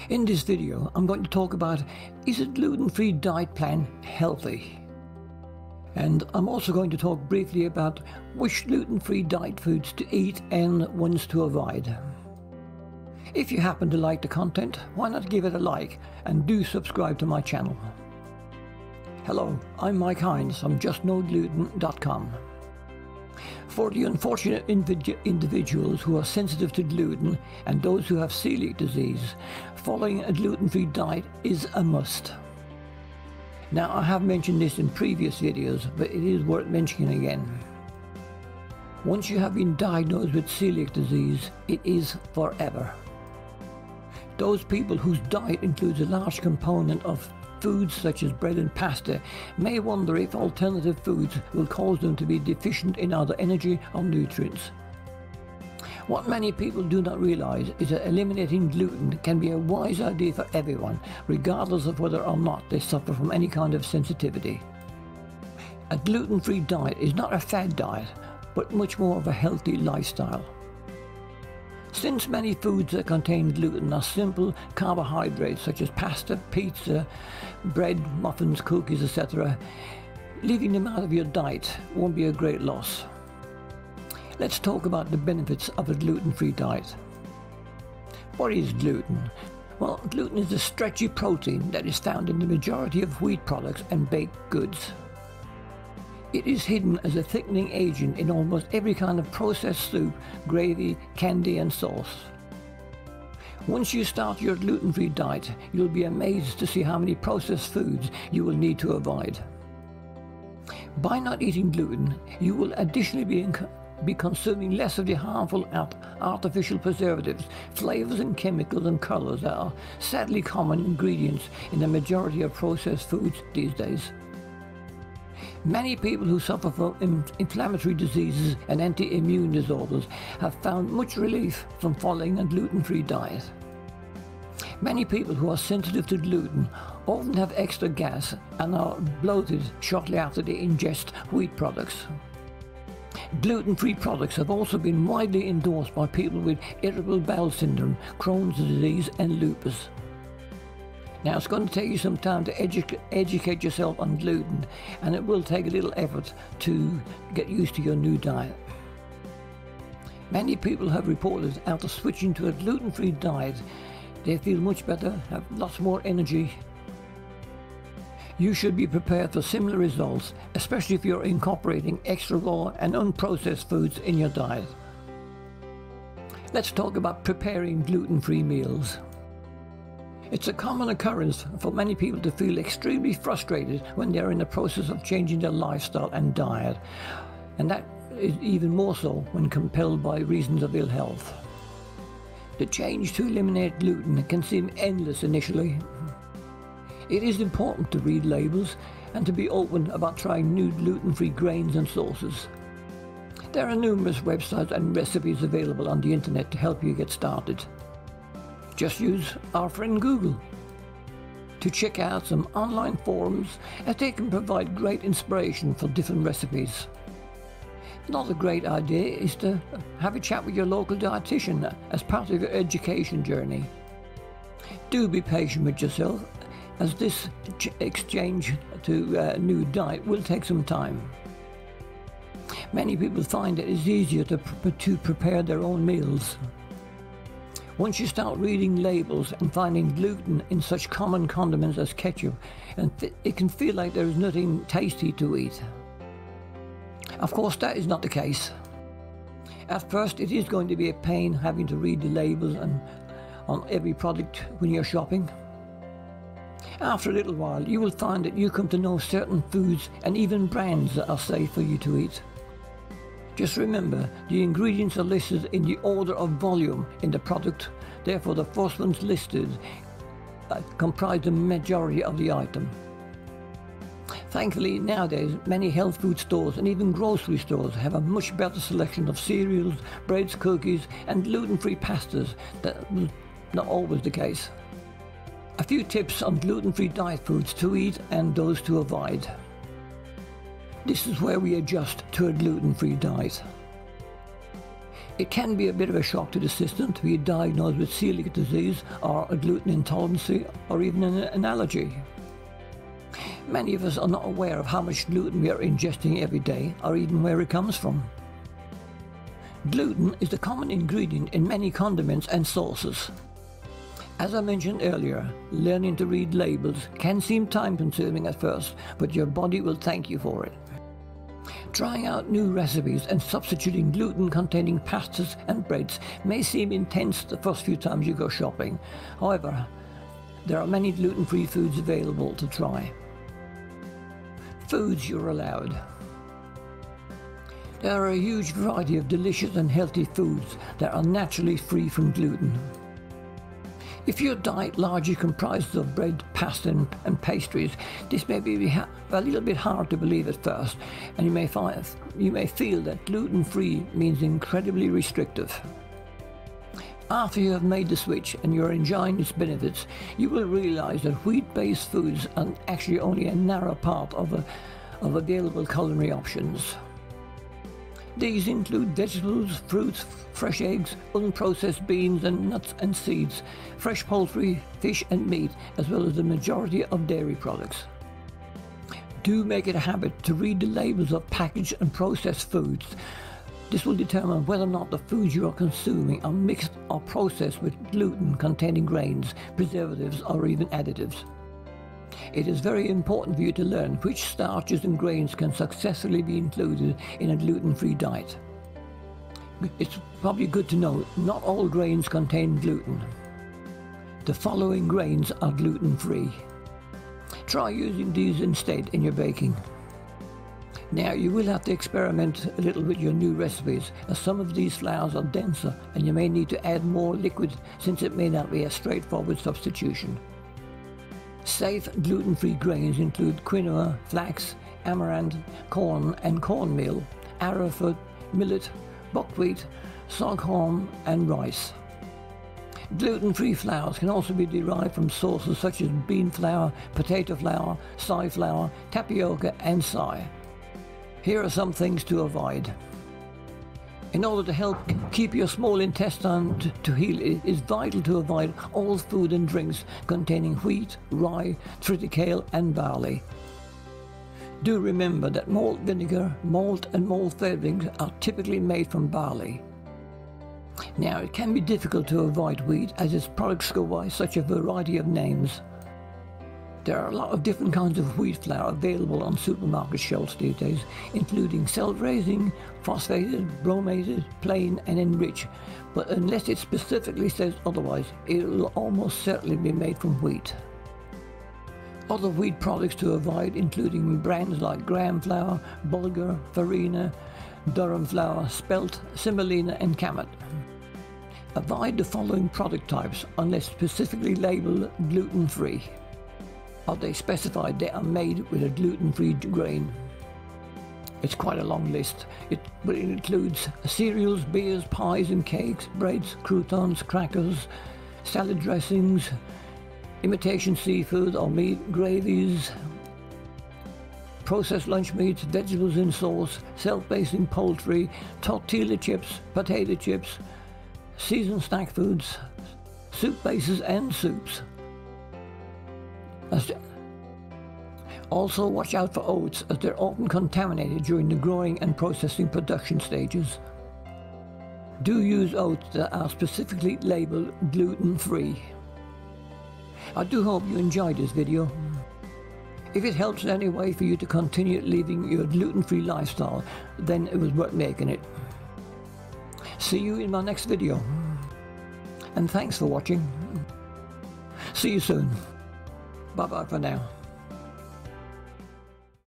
In this video, I'm going to talk about, is a gluten-free diet plan healthy? And I'm also going to talk briefly about which gluten-free diet foods to eat and ones to avoid. If you happen to like the content, why not give it a like and do subscribe to my channel. Hello, I'm Mike Hines from JustNoGluten.com. For the unfortunate individuals who are sensitive to gluten and those who have celiac disease, following a gluten-free diet is a must. Now, I have mentioned this in previous videos, but it is worth mentioning again. Once you have been diagnosed with celiac disease, it is forever. Those people whose diet includes a large component of foods such as bread and pasta may wonder if alternative foods will cause them to be deficient in either energy or nutrients. What many people do not realize is that eliminating gluten can be a wise idea for everyone, regardless of whether or not they suffer from any kind of sensitivity. A gluten-free diet is not a fad diet, but much more of a healthy lifestyle. Since many foods that contain gluten are simple carbohydrates such as pasta, pizza, bread, muffins, cookies, etc., leaving them out of your diet won't be a great loss. Let's talk about the benefits of a gluten-free diet. What is gluten? Well, gluten is a stretchy protein that is found in the majority of wheat products and baked goods. It is hidden as a thickening agent in almost every kind of processed soup, gravy, candy and sauce. Once you start your gluten-free diet, you'll be amazed to see how many processed foods you will need to avoid. By not eating gluten, you will additionally be consuming less of the harmful artificial preservatives, flavors and chemicals and colors that are sadly common ingredients in the majority of processed foods these days. Many people who suffer from inflammatory diseases and anti-immune disorders have found much relief from following a gluten-free diet. Many people who are sensitive to gluten often have extra gas and are bloated shortly after they ingest wheat products. Gluten-free products have also been widely endorsed by people with irritable bowel syndrome, Crohn's disease and lupus. Now, it's going to take you some time to educate yourself on gluten, and it will take a little effort to get used to your new diet. Many people have reported after switching to a gluten-free diet, they feel much better, have lots more energy. You should be prepared for similar results, especially if you're incorporating extra raw and unprocessed foods in your diet. Let's talk about preparing gluten-free meals. It's a common occurrence for many people to feel extremely frustrated when they're in the process of changing their lifestyle and diet, and that is even more so when compelled by reasons of ill health. The change to eliminate gluten can seem endless initially. It is important to read labels and to be open about trying new gluten-free grains and sauces. There are numerous websites and recipes available on the internet to help you get started. Just use our friend Google to check out some online forums, as they can provide great inspiration for different recipes. Another great idea is to have a chat with your local dietitian as part of your education journey. Do be patient with yourself, as this exchange to a new diet will take some time. Many people find it is easier to prepare their own meals. Once you start reading labels and finding gluten in such common condiments as ketchup, and it can feel like there is nothing tasty to eat. Of course, that is not the case. At first, it is going to be a pain having to read the labels on every product when you're shopping. After a little while, you will find that you come to know certain foods and even brands that are safe for you to eat. Just remember, the ingredients are listed in the order of volume in the product, therefore the first ones listed comprise the majority of the item. Thankfully, nowadays, many health food stores and even grocery stores have a much better selection of cereals, breads, cookies and gluten-free pastas. That was not always the case. A few tips on gluten-free diet foods to eat and those to avoid. This is where we adjust to a gluten-free diet. It can be a bit of a shock to the system to be diagnosed with celiac disease or a gluten intolerance or even an allergy. Many of us are not aware of how much gluten we are ingesting every day or even where it comes from. Gluten is the common ingredient in many condiments and sauces. As I mentioned earlier, learning to read labels can seem time-consuming at first, but your body will thank you for it. Trying out new recipes and substituting gluten-containing pastas and breads may seem intense the first few times you go shopping. However, there are many gluten-free foods available to try. Foods you're allowed. There are a huge variety of delicious and healthy foods that are naturally free from gluten. If your diet largely comprises of bread, pasta and pastries, this may be a little bit hard to believe at first, and you may feel that gluten-free means incredibly restrictive. After you have made the switch and you're enjoying its benefits, you will realize that wheat-based foods are actually only a narrow part of available culinary options. These include vegetables, fruits, fresh eggs, unprocessed beans and nuts and seeds, fresh poultry, fish and meat, as well as the majority of dairy products. Do make it a habit to read the labels of packaged and processed foods. This will determine whether or not the foods you are consuming are mixed or processed with gluten-containing grains, preservatives or even additives. It is very important for you to learn which starches and grains can successfully be included in a gluten-free diet. It's probably good to know not all grains contain gluten. The following grains are gluten-free. Try using these instead in your baking. Now you will have to experiment a little with your new recipes, as some of these flours are denser and you may need to add more liquid since it may not be a straightforward substitution. Safe gluten-free grains include quinoa, flax, amaranth, corn and cornmeal, arrowroot, millet, buckwheat, sorghum and rice. Gluten-free flours can also be derived from sources such as bean flour, potato flour, soy flour, tapioca and soy. Here are some things to avoid. In order to help keep your small intestine to heal, it is vital to avoid all food and drinks containing wheat, rye, triticale and barley. Do remember that malt vinegar, malt and malt flavourings are typically made from barley. Now it can be difficult to avoid wheat as its products go by such a variety of names. There are a lot of different kinds of wheat flour available on supermarket shelves these days, including self-raising, phosphated, bromated, plain and enriched, but unless it specifically says otherwise, it will almost certainly be made from wheat. Other wheat products to avoid including brands like Graham flour, Bulgur, Farina, Durham flour, Spelt, Semolina and Kamet. Avoid the following product types unless specifically labeled gluten-free. Or they specify they are made with a gluten-free grain. It's quite a long list, but it includes cereals, beers, pies and cakes, breads, croutons, crackers, salad dressings, imitation seafood or meat, gravies, processed lunch meats, vegetables in sauce, self-basting poultry, tortilla chips, potato chips, seasoned snack foods, soup bases and soups. Also watch out for oats, as they're often contaminated during the growing and processing production stages. Do use oats that are specifically labeled gluten-free. I do hope you enjoyed this video. If it helps in any way for you to continue living your gluten-free lifestyle, then it was worth making it. See you in my next video. And thanks for watching. See you soon. Bye-bye for now.